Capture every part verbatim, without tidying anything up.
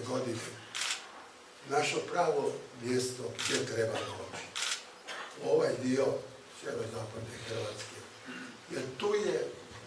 godine našlo pravo mjesto gdje treba doći. U ovaj dio sjeverozapadne Hrvatske. Jer tu je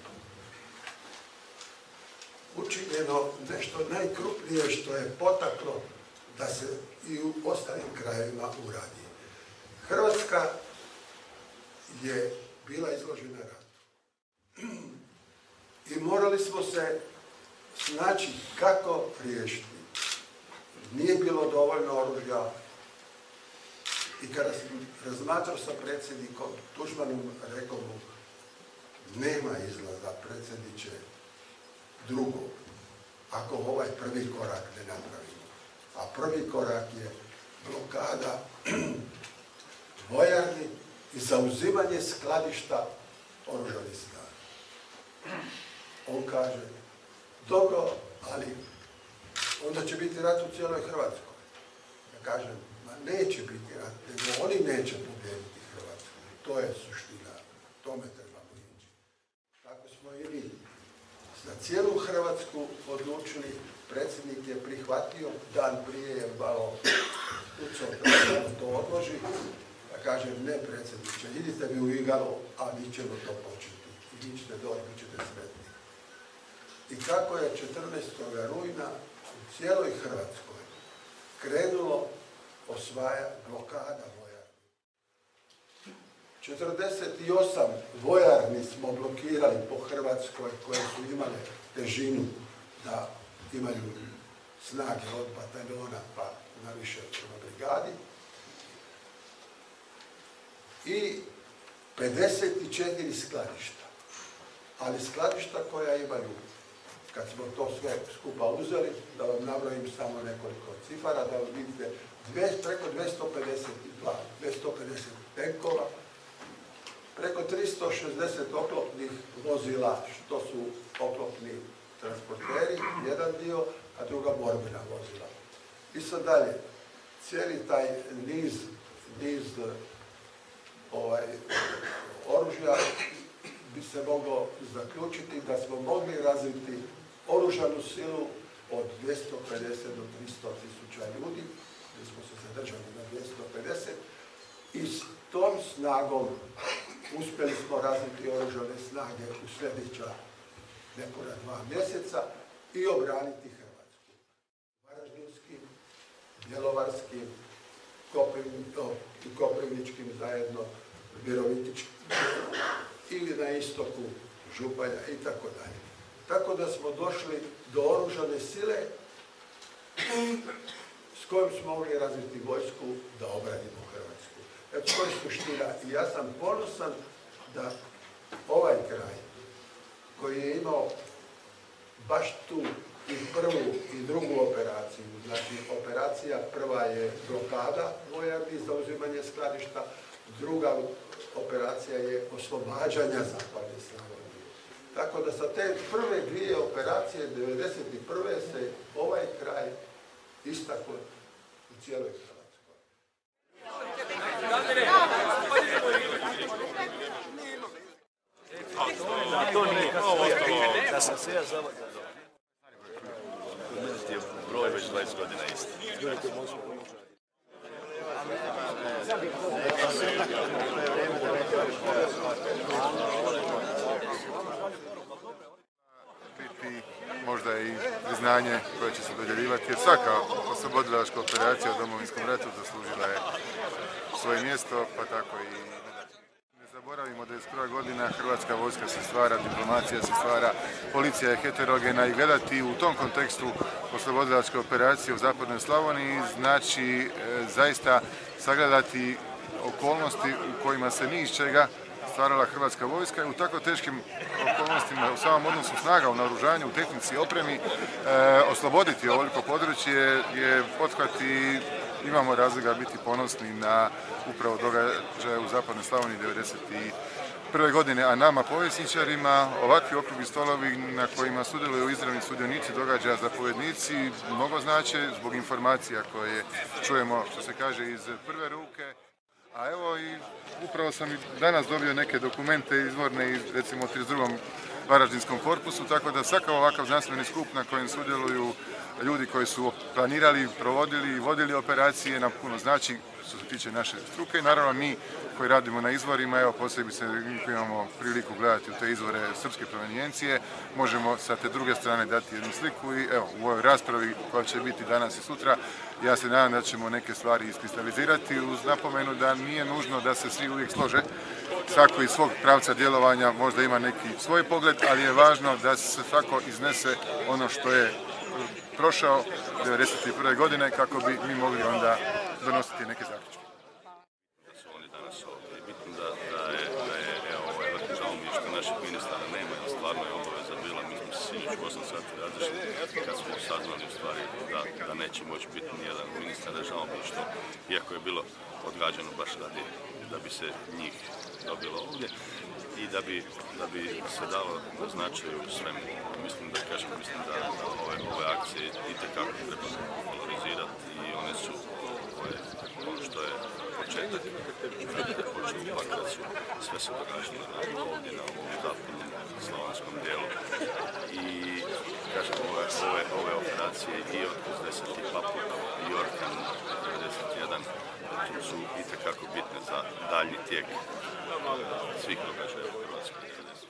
učinjeno nešto najkrupnije što je potaklo da se i u ostalim krajevima uradi. Hrvatska je bila izložena ratu. I morali smo se snaći kako riješiti. Nije bilo dovoljno oružja. I kada sam razmatrao sa predsjednikom Tuđmanom, rekao mu, nema izlaza, predsjedniče, drugo, ako ovaj prvi korak ne napravimo. A prvi korak je blokada vojarni i zauzimanje skladišta oružanih snaga. On kaže, dobro, ali onda će biti rat u cijeloj Hrvatskoj. Ja kažem, ma neće biti rat, nego oni neće pobijediti Hrvatsku. To je suština, tome trebamo ići. Tako smo i mi za cijelu Hrvatsku odlučili, predsjednik je prihvatio, dan prije je malo ucao da to odloži. Ja kažem, ne predsjedniče, idite vi u igalo, a mi ćemo to početi. I vi ćete doći, vi ćete sretni. I kako je četrnaestog rujna u cijeloj Hrvatskoj krenulo osvaja blokada vojarni. četrdeset osam vojarni smo blokirali po Hrvatskoj koje su imale težinu da imaju snage od bataljona pa na više prema brigadi. I pedeset četiri skladišta. Ali skladišta koja imaju, kad smo to sve skupa uzeli, da vam nabrojim samo nekoliko cifara, da vidite preko dvjesto pedeset dva, dvjesto pedeset tenkova, preko tristo šezdeset oklopnih vozila, što su oklopni transporteri, jedan dio, a druga borbena vozila. I sad dalje, cijeli taj niz, niz ovaj, oružja bi se moglo zaključiti da smo mogli razviti oružanu silu od dvjesto pedeset do tristo tisuća ljudi, gdje smo se zadržali na dvjesto pedeset, i s tom snagom uspjeli smo razviti oružane snage u sljedeća nekora dva mjeseca i obraniti Hrvatsku. Varaždinskim, bjelovarskim, koprivničkim zajedno, virovitičkim ili na istoku Županja i tako dalje. Tako da smo došli do oružane sile s kojom smo mogli razviti vojsku da obranimo Hrvatsku. Eto, to je suština. I ja sam ponosan da ovaj kraj koji je imao baš tu i prvu i drugu operaciju, znači operacija prva je blokada vojarni za uzimanje skladišta, druga operacija je oslobađanja zapadne Slavonije. Tako da sa te prve dvije operacije devedeset prve se ovaj kraj istakao u cijeloj Hrvatskoj. To nije da sam se ja zavadio. Meni je broj već dvadeset godina isti. Biti možda i priznanje koje će se dodjeljivati, jer svaka oslobodilačka operacija u Domovinskom ratu zaslužila je svoje mjesto, pa tako i ne zaboravimo da je skoro godina Hrvatska vojska se stvara, diplomacija se stvara, policija je heterogena i gledati u tom kontekstu oslobodilačke operacije u zapadnoj Slavoniji znači e, zaista sagledati okolnosti u kojima se ni iz čega stvarala Hrvatska vojska i u tako teškim okolnostima u samom odnosu snaga u naoružanju, u tehnici i opremi e, osloboditi ovoliko područje je pothvat i imamo razloga biti ponosni na upravo događaje u zapadnoj Slavoniji devedeset prve godine, a nama povjesničarima ovakvi okrugli stolovi na kojima sudjeluju izravni sudionici događaja, zapovjednici, mnogo znače zbog informacija koje čujemo, što se kaže, iz prve ruke. A evo i upravo sam i danas dobio neke dokumente izvorne iz recimo trideset drugom Varaždinskom korpusu, tako da svaka ovakav znanstveni skup na kojem sudjeluju ljudi koji su planirali, provodili i vodili operacije nam puno znači što se tiče naše struke i naravno mi koji radimo na izvorima, evo posebice imamo priliku gledati u te izvore srpske provenijencije, možemo sa te druge strane dati jednu sliku i evo u ovoj raspravi koja će biti danas i sutra ja se nadam da ćemo neke stvari iskristalizirati uz napomenu da nije nužno da se svi uvijek slože. Svako iz svog pravca djelovanja možda ima neki svoj pogled, ali je važno da se svako iznese ono što je prošao devedeset prve godine kako bi mi mogli onda donositi neke zaključke. Da su oni danas ovdje. Bitno da, da je, da je evo, ovaj, žao mi je što naših ministara nema, jer stvarno je obaveza bila, mi smo se sinoć u osam sati različili kad smo saznali u stvari da, da neće moći biti nijedan ministar, žao mi je što, iako je bilo odgađano baš radi da bi se njih dobilo ovdje i da bi, da bi se dalo na značaju svemu. Mislim da kažem, mislim da, da ove, ove akcije itekako treba valorizirati i one su ove, ono što je početak, da počnu pak da su sve se događalo ovdje na ovom zapadnom slavonskom dijelu. I kažem, ove, ove, ove operacije i od šezdeset i Papuk i Orkan devedeset jedan su itekako bitne za daljnji tijek svih događaja u Hrvatskoj.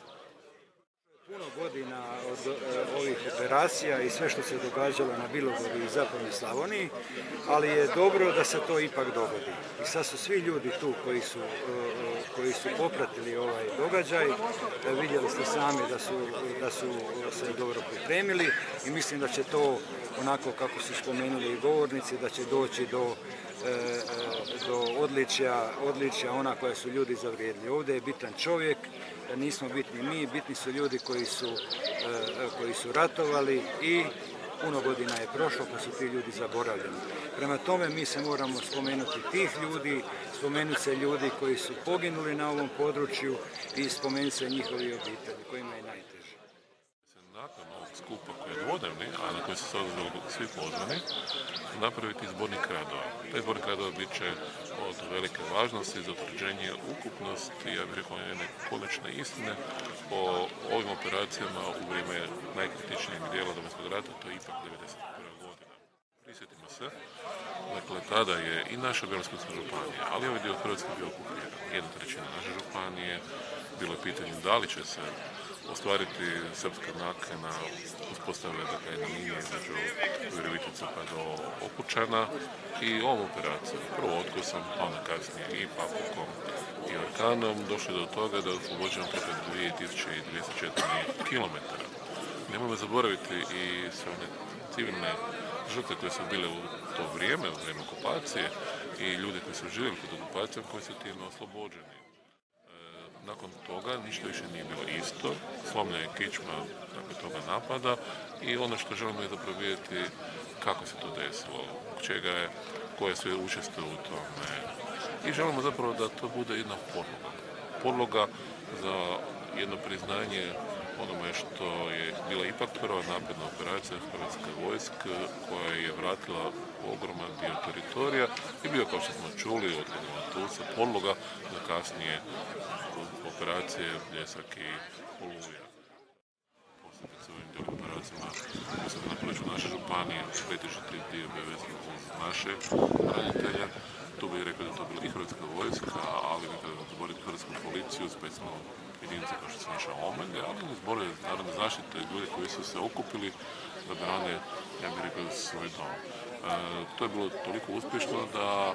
Puno godina od ovih operacija i sve što se događalo na Bilogori i zapadnoj Slavoniji, ali je dobro da se to ipak dogodi. I sad su svi ljudi tu koji su, koji su popratili ovaj događaj, vidjeli ste sami da su, da su se dobro pripremili i mislim da će to, onako kako su spomenuli i govornici, da će doći do do odličja, odličja ona koja su ljudi zavrijedili. Ovdje je bitan čovjek, nismo bitni mi, bitni su ljudi koji su, koji su ratovali i puno godina je prošlo pa su ti ljudi zaboravljeni. Prema tome mi se moramo spomenuti tih ljudi, spomenuti se ljudi koji su poginuli na ovom području i spomenuti se njihovi obitelji kojima je najteže. Nakon ovog skupa koji je dvodnevni, a na koji su se održali svi pozvani, napraviti zbornik radova. Taj zbornik radova bit će od velike važnosti za utvrđenje ukupnosti, ja bih rekao, jedne konačne istine o ovim operacijama u vrijeme najkritičnijeg dijela Domovinskog rata, to je ipak devedeset prva godina. Prisjetimo se, dakle, tada je i naša Bjelovarsko-bilogorska županija, ali ovaj dio Hrvatske bio okupiran. Jedna trećina naše županije, bilo je pitanje da li će se ostvariti srpska nakana uspostavlja dakle jedna linija između Virovitica pa do Okučana i ovom operacijom, prvo Otkosom, pa onda kasnije i Papukom i Orkanom, došli do toga da je oslobođeno preko dvije tisuće dvjesto četiri kilometara. Nemojmo zaboraviti i sve one civilne žrtve koje su bile u to vrijeme, u vrijeme okupacije i ljudi koji su živjeli pod okupacijom koji su time oslobođeni. Nakon toga ništa više nije bilo isto, slomlja je kičma nakon toga napada i ono što želimo je zapravo vidjeti kako se to desilo, čega je, ko je sve učestvovao u tome i želimo zapravo da to bude jedna podloga. Podloga za jedno priznanje onome što je bila ipak prva napadna operacija Hrvatske vojske koja je vratila ogroman dio teritorija i bio, kao što smo čuli od generala Tuca, podloga za kasnije operacije Bljesak i Oluja. Posebice ovim dijelim operacijama koji se na području naše županije pretežiti dio bio vezan uz naše branitelje. Tu bih rekao da to bila i Hrvatska vojska, ali nekada zaboraviti Hrvatsku policiju, specijalno jedinice kao što su naša Omega, ali i zbore narodne zaštite, ljudi koji su se okupili da brane, ja bih rekao, svoj dom. E, to je bilo toliko uspješno da e,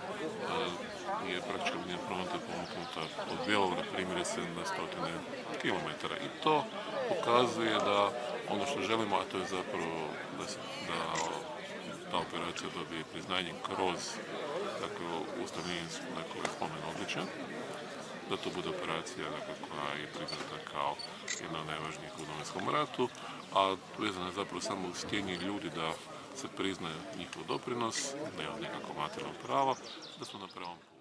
je praktički linija fronte pomuknuta od Bjelovara primjerice na stotine kilometara. I to pokazuje da ono što želimo, a to je zapravo da, se, da ta operacija dobije priznanje kroz dakle, ustavni dakle, spomen odličja, da to bude operacija dakle, koja je priznata kao jedna od najvažnijih u Domovinskom ratu, a vezana je zapravo samo uz htjenje ljudi da se priznaje njihov doprinos, ne od nekako materijalnog prava, da su na pravom putu.